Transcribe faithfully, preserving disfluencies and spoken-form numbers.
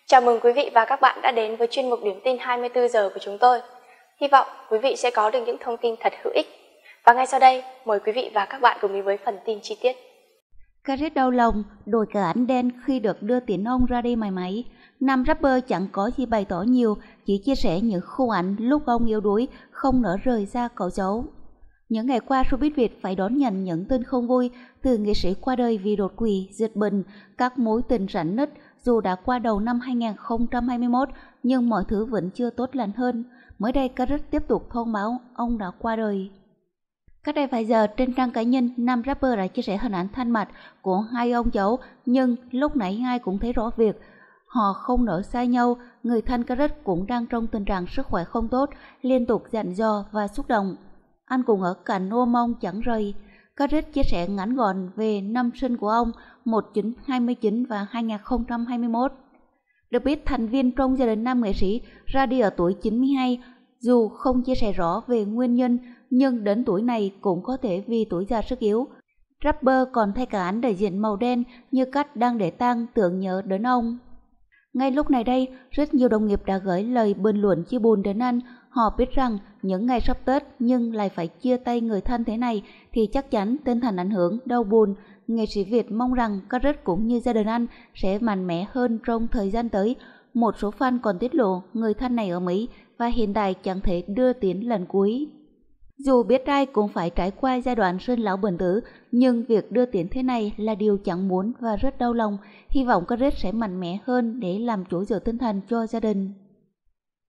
Chào mừng quý vị và các bạn đã đến với chuyên mục điểm tin hai mươi tư giờ của chúng tôi. Hy vọng quý vị sẽ có được những thông tin thật hữu ích. Và ngay sau đây, mời quý vị và các bạn cùng đến với phần tin chi tiết. Gareth đau lòng đổi cả ảnh đen khi được đưa Tiến Ông ra đi mày máy. Nam rapper chẳng có gì bày tỏ nhiều, chỉ chia sẻ những khung ảnh lúc ông yếu đuối không nỡ rời ra cậu cháu. Những ngày qua, showbiz Việt phải đón nhận những tin không vui từ nghệ sĩ qua đời vì đột quỵ, dịch bệnh, các mối tình rạn nứt. Dù đã qua đầu năm hai nghìn không trăm hai mươi mốt, nhưng mọi thứ vẫn chưa tốt lành hơn. Mới đây, Gareth tiếp tục thông báo ông đã qua đời. Cách đây vài giờ, trên trang cá nhân, nam rapper đã chia sẻ hình ảnh thanh mạch của hai ông cháu, nhưng lúc nãy ai cũng thấy rõ việc họ không nỡ xa nhau. Người thân Gareth cũng đang trong tình trạng sức khỏe không tốt, liên tục dặn dò và xúc động. Anh cũng ở cạnh ôm ông chẳng rời. Gareth chia sẻ ngắn gọn về năm sinh của ông một nghìn chín trăm hai mươi chín và hai nghìn không trăm hai mươi mốt. Được biết, thành viên trong gia đình nam nghệ sĩ ra đi ở tuổi chín mươi hai. Dù không chia sẻ rõ về nguyên nhân, nhưng đến tuổi này cũng có thể vì tuổi già sức yếu. Rapper còn thay cả ảnh đại diện màu đen như cách đang để tang tưởng nhớ đến ông. Ngay lúc này đây, rất nhiều đồng nghiệp đã gửi lời bình luận chia buồn đến anh. Họ biết rằng những ngày sắp Tết nhưng lại phải chia tay người thân thế này thì chắc chắn tinh thần ảnh hưởng, đau buồn. Nghệ sĩ Việt mong rằng Gareth cũng như gia đình anh sẽ mạnh mẽ hơn trong thời gian tới. Một số fan còn tiết lộ người thân này ở Mỹ và hiện tại chẳng thể đưa Tiến lần cuối. Dù biết ai cũng phải trải qua giai đoạn sinh lão bệnh tử, nhưng việc đưa Tiến thế này là điều chẳng muốn và rất đau lòng. Hy vọng Gareth sẽ mạnh mẽ hơn để làm chỗ dựa tinh thần cho gia đình.